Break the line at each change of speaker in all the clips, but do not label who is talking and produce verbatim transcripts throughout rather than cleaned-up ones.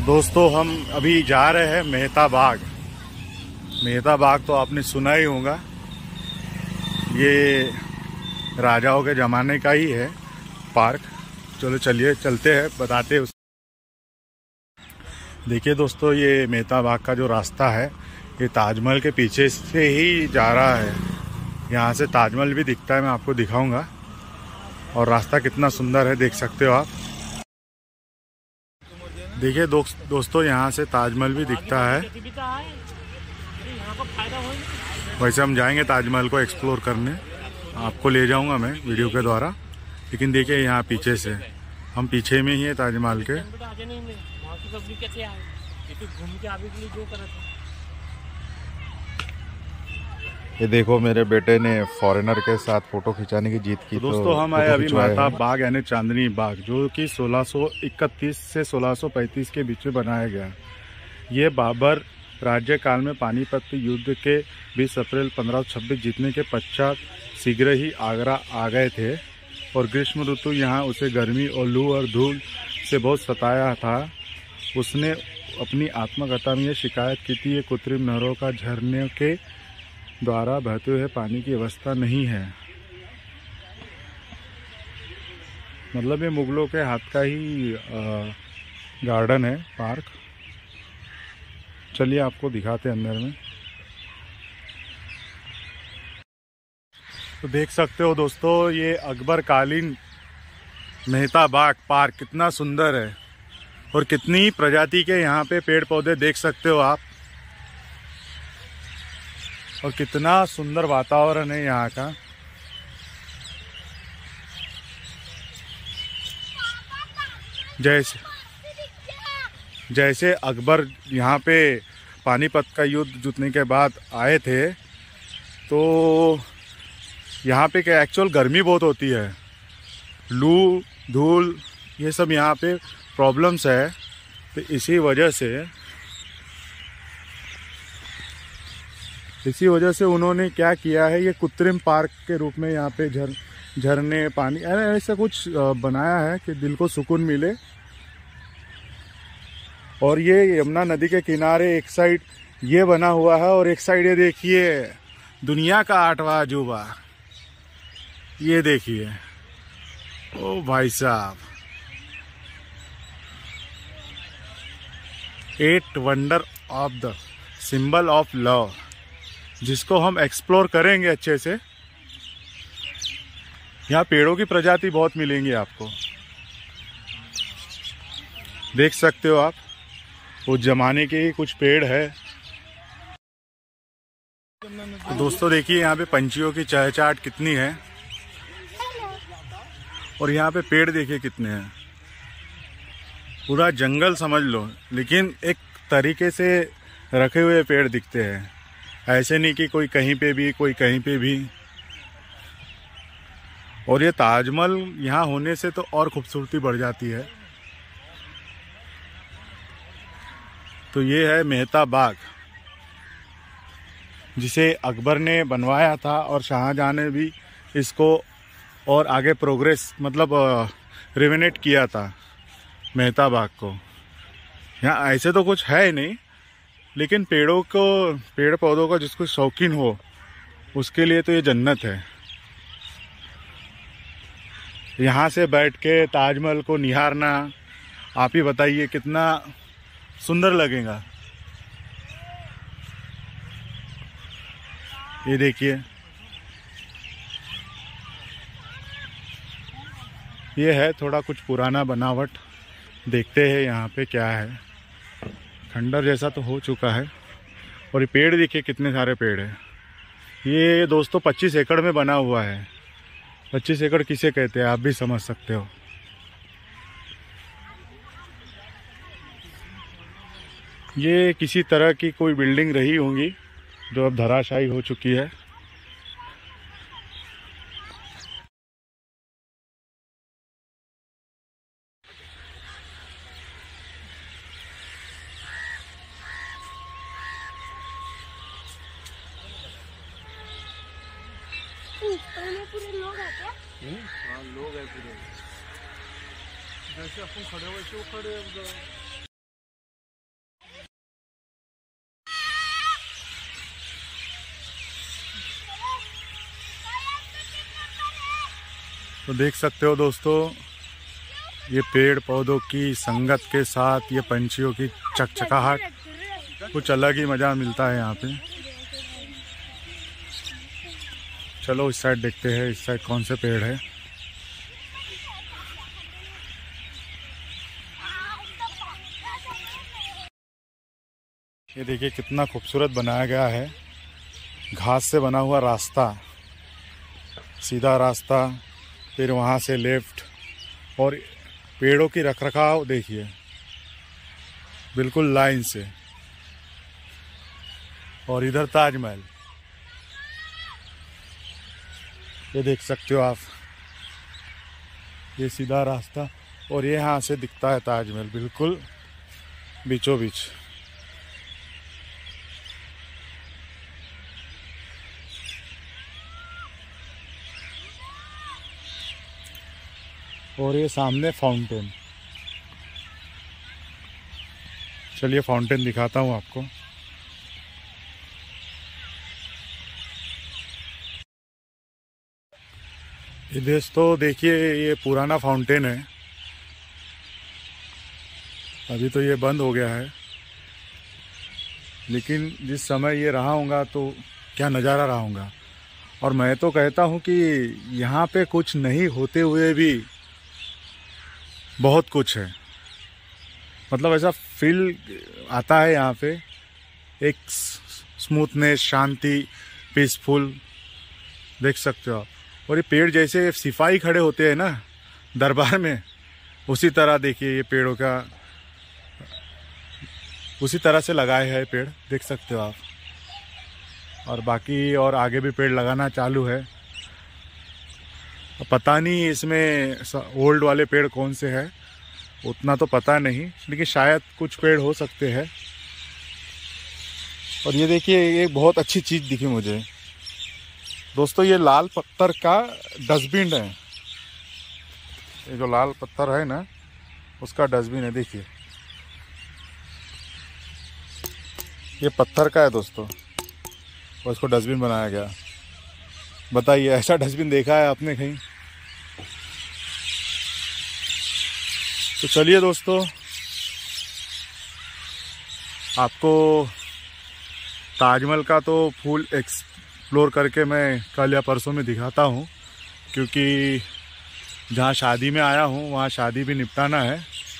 तो दोस्तों हम अभी जा रहे हैं मेहता बाग। मेहता बाग तो आपने सुना ही होगा, ये राजाओं के ज़माने का ही है पार्क। चलो चलिए चलते हैं, बताते हैं। देखिए दोस्तों, ये मेहता बाग का जो रास्ता है ये ताजमहल के पीछे से ही जा रहा है। यहाँ से ताजमहल भी दिखता है, मैं आपको दिखाऊंगा। और रास्ता कितना सुंदर है, देख सकते हो आप। देखिए दोस्त दोस्तों यहाँ से ताजमहल भी दिखता है। वैसे हम जाएंगे ताजमहल को एक्सप्लोर करने, आपको ले जाऊंगा मैं वीडियो के द्वारा। लेकिन देखिए यहाँ पीछे से, हम पीछे में ही है ताजमहल के। ये देखो, मेरे बेटे ने फॉरेनर के साथ फोटो खिंचाने की जीत की। तो दोस्तों हम आए अभी मेहता बाग यानी चांदनी बाग, जो कि सोलह सौ इकतीस से सोलह सौ पैंतीस के बीच में बनाया गया। ये बाबर राज्य काल में पानीपत युद्ध के बीस अप्रैल पंद्रह सौ छब्बीस जीतने के पश्चात शीघ्र ही आगरा आ गए थे। और ग्रीष्म ऋतु यहाँ उसे गर्मी और लू और धूल से बहुत सताया था। उसने अपनी आत्मकथा में ये शिकायत की थी, ये कृत्रिम नहरों का झरने के द्वारा बहते हुए पानी की व्यवस्था नहीं है। मतलब ये मुगलों के हाथ का ही आ, गार्डन है, पार्क। चलिए आपको दिखाते हैं अंदर में। तो देख सकते हो दोस्तों, ये अकबर कालीन मेहता बाग पार्क कितना सुंदर है। और कितनी प्रजाति के यहाँ पे पेड़ पौधे देख सकते हो आप। और कितना सुंदर वातावरण है यहाँ का। जैसे जैसे अकबर यहाँ पे पानीपत का युद्ध जीतने के बाद आए थे, तो यहाँ पे क्या एक्चुअल गर्मी बहुत होती है, लू धूल ये सब यहाँ पे प्रॉब्लम्स है। तो इसी वजह से इसी वजह से उन्होंने क्या किया है, ये कृत्रिम पार्क के रूप में यहाँ पे झर झरने पानी ऐसा कुछ बनाया है कि दिल को सुकून मिले। और ये यमुना नदी के किनारे एक साइड ये बना हुआ है, और एक साइड ये देखिए दुनिया का आठवां अजूबा, ये देखिए। ओ भाई साहब, eight wonder of the symbol of love, जिसको हम एक्सप्लोर करेंगे अच्छे से। यहाँ पेड़ों की प्रजाति बहुत मिलेंगी आपको, देख सकते हो आप। उस जमाने के ही कुछ पेड़ है। तो दोस्तों देखिए यहाँ पे पंछियों की चहचहाट कितनी है। और यहाँ पे पेड़ देखिए कितने हैं, पूरा जंगल समझ लो, लेकिन एक तरीके से रखे हुए पेड़ दिखते हैं। ऐसे नहीं कि कोई कहीं पे भी कोई कहीं पे भी। और ये ताजमहल यहाँ होने से तो और खूबसूरती बढ़ जाती है। तो ये है मेहता बाग, जिसे अकबर ने बनवाया था और शाहजहां ने भी इसको और आगे प्रोग्रेस मतलब रिनोवेट किया था मेहता बाग को। यहाँ ऐसे तो कुछ है नहीं, लेकिन पेड़ों को पेड़ पौधों का जिसको शौकीन हो उसके लिए तो ये जन्नत है। यहाँ से बैठ के ताजमहल को निहारना, आप ही बताइए कितना सुंदर लगेगा। ये देखिए, ये है थोड़ा कुछ पुराना बनावट। देखते हैं यहाँ पे क्या है। खंडर जैसा तो हो चुका है। और ये पेड़ देखिए कितने सारे पेड़ हैं। ये दोस्तों पच्चीस एकड़ में बना हुआ है। पच्चीस एकड़ किसे कहते हैं आप भी समझ सकते हो। ये किसी तरह की कोई बिल्डिंग रही होंगी जो अब धराशायी हो चुकी है।
पूरे लोग हैं क्या?
हाँ लोग हैं पूरे, जैसे अपन खड़े हो वैसे वो खड़े हैं।
तो देख सकते हो दोस्तों, ये पेड़ पौधों की संगत के साथ ये पंछियों की चकचकाहट, कुछ अलग ही मज़ा मिलता है यहाँ पे। चलो इस साइड देखते हैं, इस साइड कौन से पेड़ है। ये देखिए कितना खूबसूरत बनाया गया है, घास से बना हुआ रास्ता, सीधा रास्ता, फिर वहाँ से लेफ्ट, और पेड़ों की रखरखाव देखिए बिल्कुल लाइन से। और इधर ताजमहल, ये देख सकते हो आप, ये सीधा रास्ता, और ये यहाँ से दिखता है ताजमहल बिल्कुल बीचों बीच। और ये सामने फाउंटेन, चलिए फाउंटेन दिखाता हूँ आपको। ये दोस्तों देखिए, ये पुराना फाउंटेन है, अभी तो ये बंद हो गया है, लेकिन जिस समय ये रहा होगा तो क्या नज़ारा रहा होगा। और मैं तो कहता हूँ कि यहाँ पे कुछ नहीं होते हुए भी बहुत कुछ है, मतलब ऐसा फील आता है यहाँ पे, एक स्मूथनेस, शांति, पीसफुल, देख सकते हो आप। और ये पेड़ जैसे सिपाही खड़े होते हैं ना दरबार में, उसी तरह देखिए ये पेड़ों का, उसी तरह से लगाए हैं पेड़, देख सकते हो आप। और बाकी और आगे भी पेड़ लगाना चालू है, पता नहीं इसमें ओल्ड वाले पेड़ कौन से हैं, उतना तो पता नहीं, लेकिन शायद कुछ पेड़ हो सकते हैं। और ये देखिए, ये बहुत अच्छी चीज़ दिखी मुझे दोस्तों, ये लाल पत्थर का डस्टबिन है, ये जो लाल पत्थर है ना उसका डस्टबिन है, देखिए ये पत्थर का है दोस्तों, और इसको डस्टबिन बनाया गया। बताइए, ऐसा डस्टबिन देखा है आपने कहीं? तो चलिए दोस्तों, आपको ताजमहल का तो फुल एक्सप्लोर करके मैं कल या परसों में दिखाता हूँ, क्योंकि जहाँ शादी में आया हूँ वहाँ शादी भी निपटाना है।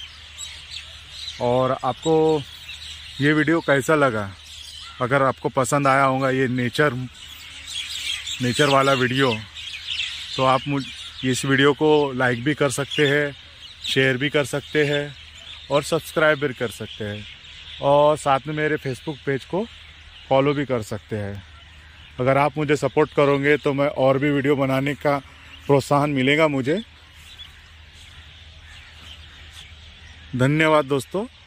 और आपको ये वीडियो कैसा लगा? अगर आपको पसंद आया होगा ये नेचर नेचर वाला वीडियो, तो आप मुझ इस वीडियो को लाइक भी कर सकते हैं, शेयर भी कर सकते हैं, और सब्सक्राइब भी कर सकते हैं, और साथ में मेरे फेसबुक पेज को फॉलो भी कर सकते हैं। अगर आप मुझे सपोर्ट करोगे तो मैं और भी वीडियो बनाने का प्रोत्साहन मिलेगा मुझे। धन्यवाद दोस्तों।